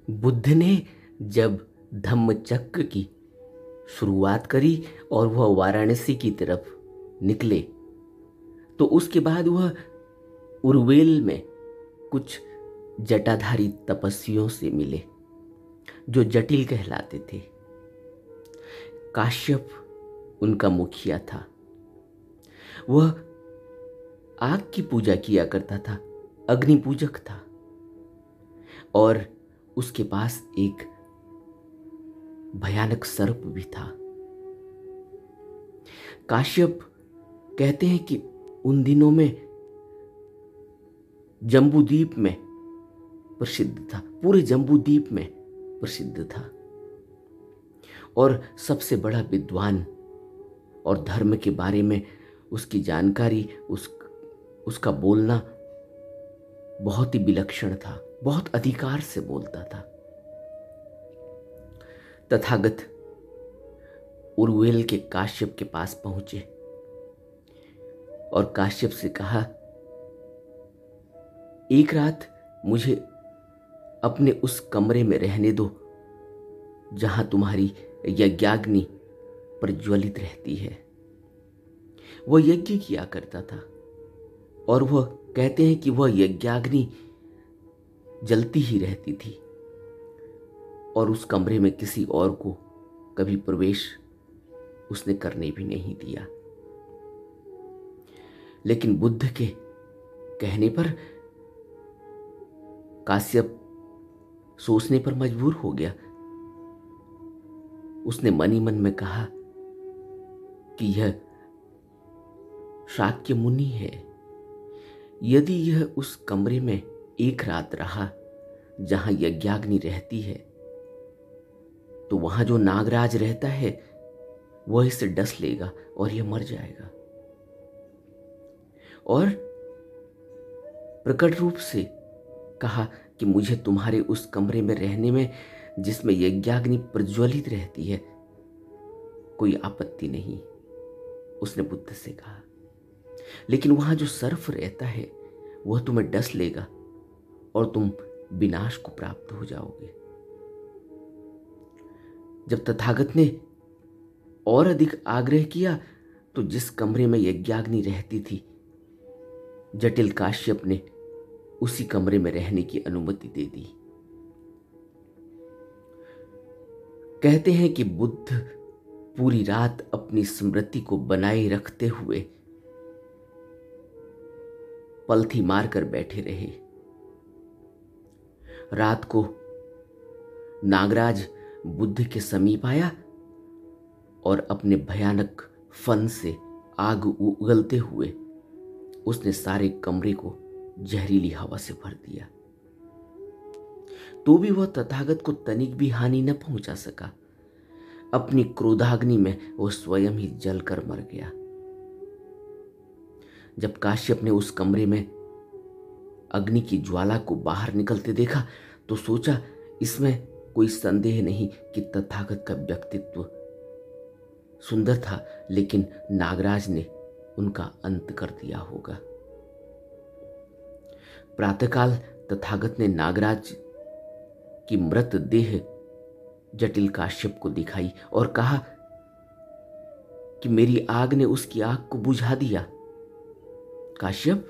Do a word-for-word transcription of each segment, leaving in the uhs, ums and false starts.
बुद्ध ने जब धम्मचक्र की शुरुआत करी और वह वाराणसी की तरफ निकले तो उसके बाद वह उर्वेल में कुछ जटाधारी तपस्वियों से मिले जो जटिल कहलाते थे। काश्यप उनका मुखिया था। वह आग की पूजा किया करता था, अग्नि पूजक था और उसके पास एक भयानक सर्प भी था। काश्यप कहते हैं कि उन दिनों में जम्बूद्वीप में प्रसिद्ध था, पूरे जम्बूद्वीप में प्रसिद्ध था और सबसे बड़ा विद्वान और धर्म के बारे में उसकी जानकारी, उस उसका बोलना बहुत ही विलक्षण था, बहुत अधिकार से बोलता था। तथागत उर्वेल के काश्यप के पास पहुंचे और काश्यप से कहा, एक रात मुझे अपने उस कमरे में रहने दो जहां तुम्हारी यज्ञाग्नि प्रज्वलित रहती है। वह यज्ञ किया करता था और वह कहते हैं कि वह यज्ञाग्नि जलती ही रहती थी और उस कमरे में किसी और को कभी प्रवेश उसने करने भी नहीं दिया। लेकिन बुद्ध के कहने पर काश्यप सोचने पर मजबूर हो गया। उसने मन ही मन में कहा कि यह शाक्य मुनि है। यदि यह उस कमरे में एक रात रहा जहां यज्ञाग्नि रहती है तो वहां जो नागराज रहता है वह इसे डस लेगा और यह मर जाएगा। और प्रकट रूप से कहा कि मुझे तुम्हारे उस कमरे में रहने में जिसमें यज्ञाग्नि प्रज्वलित रहती है कोई आपत्ति नहीं। उसने बुद्ध से कहा, लेकिन वहां जो सर्प रहता है वह तुम्हें डस लेगा और तुम विनाश को प्राप्त हो जाओगे। जब तथागत ने और अधिक आग्रह किया तो जिस कमरे में यज्ञाग्नि रहती थी जटिल काश्यप ने उसी कमरे में रहने की अनुमति दे दी। कहते हैं कि बुद्ध पूरी रात अपनी स्मृति को बनाए रखते हुए पलथी मारकर बैठे रहे। रात को नागराज बुद्ध के समीप आया और अपने भयानक फन से आग उगलते हुए उसने सारे कमरे को जहरीली हवा से भर दिया। तो भी वह तथागत को तनिक भी हानि न पहुंचा सका। अपनी क्रोधाग्नि में वह स्वयं ही जलकर मर गया। जब काश्यप ने उस कमरे में अग्नि की ज्वाला को बाहर निकलते देखा तो सोचा, इसमें कोई संदेह नहीं कि तथागत का व्यक्तित्व सुंदर था, लेकिन नागराज ने उनका अंत कर दिया होगा। प्रातःकाल तथागत ने नागराज की मृत देह जटिल काश्यप को दिखाई और कहा कि मेरी आग ने उसकी आग को बुझा दिया। काश्यप,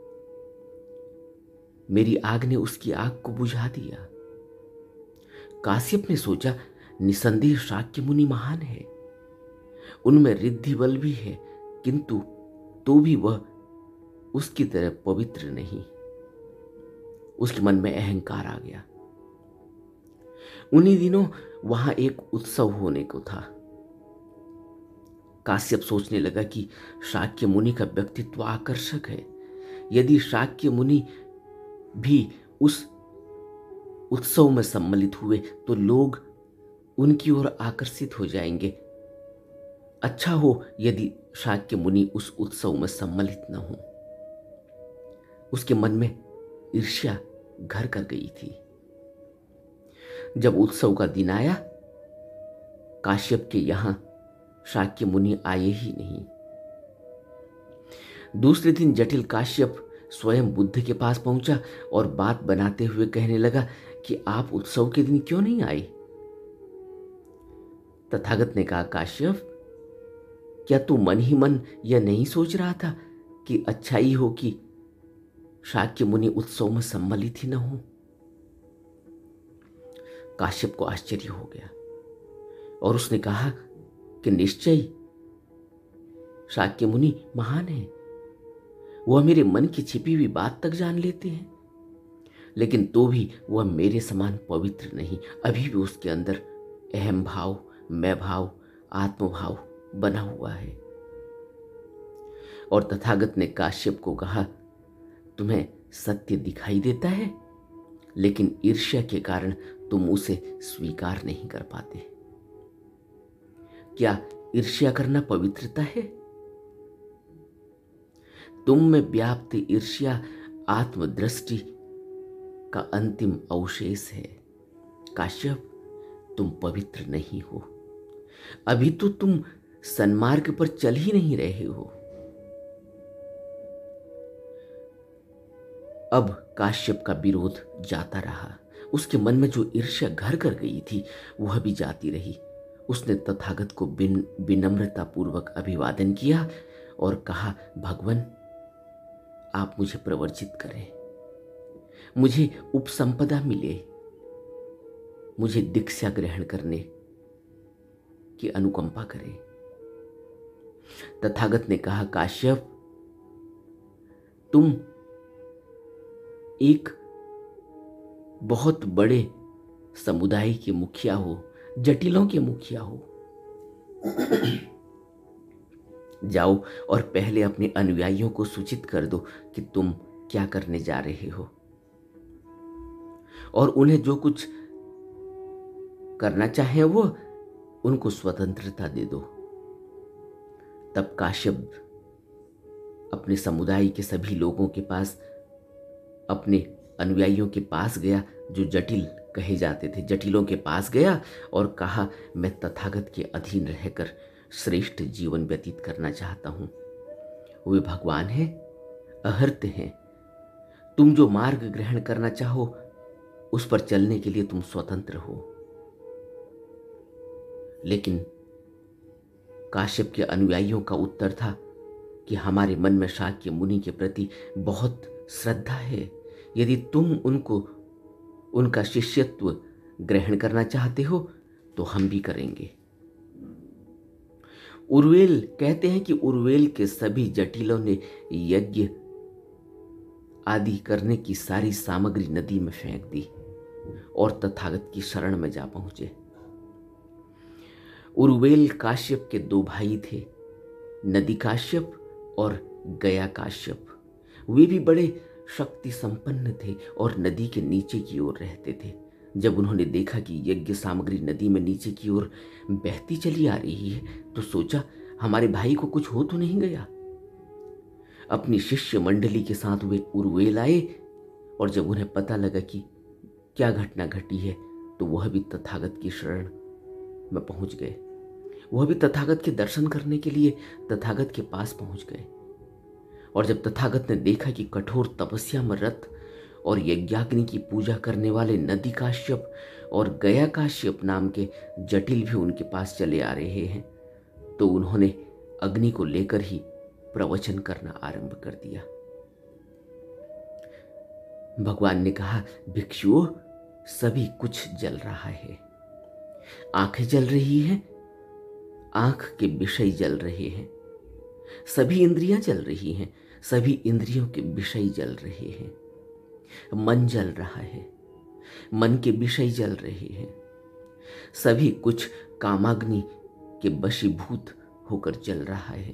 मेरी आग ने उसकी आग को बुझा दिया। काश्यप ने सोचा, निसंदेह शाक्य मुनि महान है, उनमें रिद्धि बल भी है, किंतु तो भी वह उसकी तरह पवित्र नहीं। उसके मन में अहंकार आ गया। उन्हीं दिनों वहां एक उत्सव होने को था। काश्यप सोचने लगा कि शाक्य मुनि का व्यक्तित्व आकर्षक है। यदि शाक्य मुनि भी उस उत्सव में सम्मिलित हुए तो लोग उनकी ओर आकर्षित हो जाएंगे। अच्छा हो यदि शाक्य मुनि उस उत्सव में सम्मिलित न हो। उसके मन में ईर्ष्या घर कर गई थी। जब उत्सव का दिन आया, काश्यप के यहां शाक्य मुनि आए ही नहीं। दूसरे दिन जटिल काश्यप स्वयं बुद्ध के पास पहुंचा और बात बनाते हुए कहने लगा कि आप उत्सव के दिन क्यों नहीं आई? तथागत ने कहा, काश्यप, क्या तू मन ही मन यह नहीं सोच रहा था कि अच्छा ही हो कि शाक्य मुनि उत्सव में सम्मिलित ही न हो? काश्यप को आश्चर्य हो गया और उसने कहा कि निश्चय शाक्य मुनि महान है, वह मेरे मन की छिपी हुई बात तक जान लेते हैं, लेकिन तो भी वह मेरे समान पवित्र नहीं। अभी भी उसके अंदर अहम भाव, मैं भाव, आत्मभाव बना हुआ है। और तथागत ने काश्यप को कहा, तुम्हें सत्य दिखाई देता है, लेकिन ईर्ष्या के कारण तुम उसे स्वीकार नहीं कर पाते। क्या ईर्ष्या करना पवित्रता है? तुम में व्याप्त ईर्ष्या आत्मदृष्टि का अंतिम अवशेष है। काश्यप, तुम पवित्र नहीं हो। अभी तो तुम सन्मार्ग पर चल ही नहीं रहे हो। अब काश्यप का विरोध जाता रहा। उसके मन में जो ईर्ष्या घर कर गई थी वह भी जाती रही। उसने तथागत को बिन विनम्रता पूर्वक अभिवादन किया और कहा, भगवान, आप मुझे प्रवर्जित करें, मुझे उपसंपदा मिले, मुझे दीक्षा ग्रहण करने की अनुकंपा करें। तथागत ने कहा, काश्यप, तुम एक बहुत बड़े समुदाय के मुखिया हो, जटिलों के मुखिया हो। जाओ और पहले अपने अनुयायियों को सूचित कर दो कि तुम क्या करने जा रहे हो, और उन्हें जो कुछ करना चाहे वो उनको स्वतंत्रता दे दो। तब काश्यप अपने समुदाय के सभी लोगों के पास, अपने अनुयायियों के पास गया जो जटिल कहे जाते थे, जटिलों के पास गया और कहा, मैं तथागत के अधीन रहकर श्रेष्ठ जीवन व्यतीत करना चाहता हूं। वे भगवान हैं, अहर्त हैं। तुम जो मार्ग ग्रहण करना चाहो उस पर चलने के लिए तुम स्वतंत्र हो। लेकिन काश्यप के अनुयायियों का उत्तर था कि हमारे मन में शाक्य मुनि के प्रति बहुत श्रद्धा है। यदि तुम उनको उनका शिष्यत्व ग्रहण करना चाहते हो तो हम भी करेंगे। उर्वेल कहते हैं कि उर्वेल के सभी जटिलों ने यज्ञ आदि करने की सारी सामग्री नदी में फेंक दी और तथागत की शरण में जा पहुंचे। उर्वेल काश्यप के दो भाई थे, नदी काश्यप और गया काश्यप। वे भी बड़े शक्ति संपन्न थे और नदी के नीचे की ओर रहते थे। जब उन्होंने देखा कि यज्ञ सामग्री नदी में नीचे की ओर बहती चली आ रही है तो सोचा, हमारे भाई को कुछ हो तो नहीं गया। अपनी शिष्य मंडली के साथ वे उर्वेल आए और जब उन्हें पता लगा कि क्या घटना घटी है तो वह भी तथागत की शरण में पहुंच गए। वह भी तथागत के दर्शन करने के लिए तथागत के पास पहुंच गए। और जब तथागत ने देखा कि कठोर तपस्या में रत और यज्ञाग्नि की पूजा करने वाले नदी काश्यप और गया काश्यप नाम के जटिल भी उनके पास चले आ रहे हैं तो उन्होंने अग्नि को लेकर ही प्रवचन करना आरंभ कर दिया। भगवान ने कहा, भिक्षुओं, सभी कुछ जल रहा है। आंखें जल रही हैं, आंख के विषय जल रहे हैं। सभी इंद्रियां जल रही हैं, सभी इंद्रियों के विषय जल रहे हैं। मन जल रहा है, मन के विषय जल रहे हैं। सभी कुछ कामाग्नि के वशीभूत होकर जल रहा है।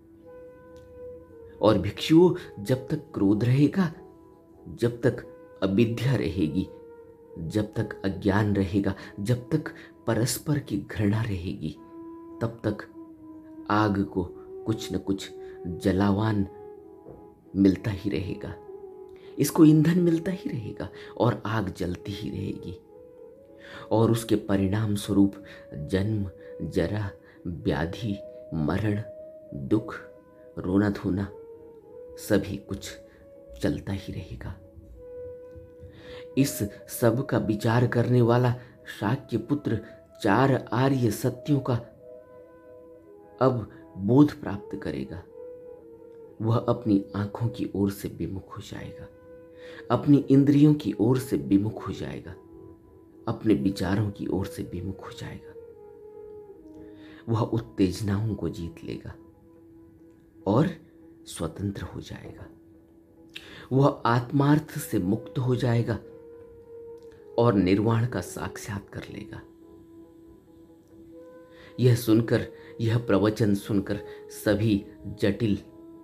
और भिक्षुओं, जब तक क्रोध रहेगा, जब तक अविद्या रहेगी, जब तक अज्ञान रहेगा, जब तक परस्पर की घृणा रहेगी, तब तक आग को कुछ न कुछ जलावान मिलता ही रहेगा। इसको ईंधन मिलता ही रहेगा और आग जलती ही रहेगी। और उसके परिणाम स्वरूप जन्म, जरा, व्याधि, मरण, दुख, रोना धोना सभी कुछ चलता ही रहेगा। इस सब का विचार करने वाला शाक्य पुत्र चार आर्य सत्यों का अब बोध प्राप्त करेगा। वह अपनी आंखों की ओर से विमुख हो जाएगा, अपनी इंद्रियों की ओर से विमुख हो जाएगा, अपने विचारों की ओर से विमुख हो जाएगा। वह उत्तेजनाओं को जीत लेगा और स्वतंत्र हो जाएगा। वह आत्मार्थ से मुक्त हो जाएगा और निर्वाण का साक्षात कर लेगा। यह सुनकर, यह प्रवचन सुनकर सभी जटिल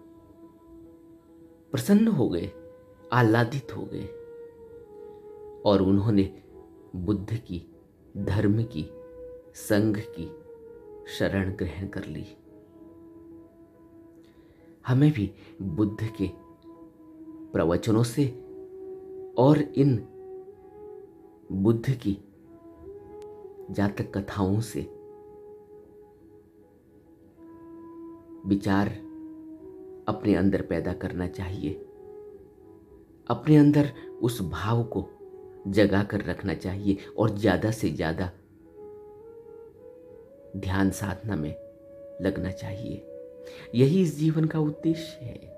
प्रसन्न हो गए, आह्लादित हो गए और उन्होंने बुद्ध की, धर्म की, संघ की शरण ग्रहण कर ली। हमें भी बुद्ध के प्रवचनों से और इन बुद्ध की जातक कथाओं से विचार अपने अंदर पैदा करना चाहिए, अपने अंदर उस भाव को जगा कर रखना चाहिए और ज़्यादा से ज़्यादा ध्यान साधना में लगना चाहिए। यही इस जीवन का उद्देश्य है।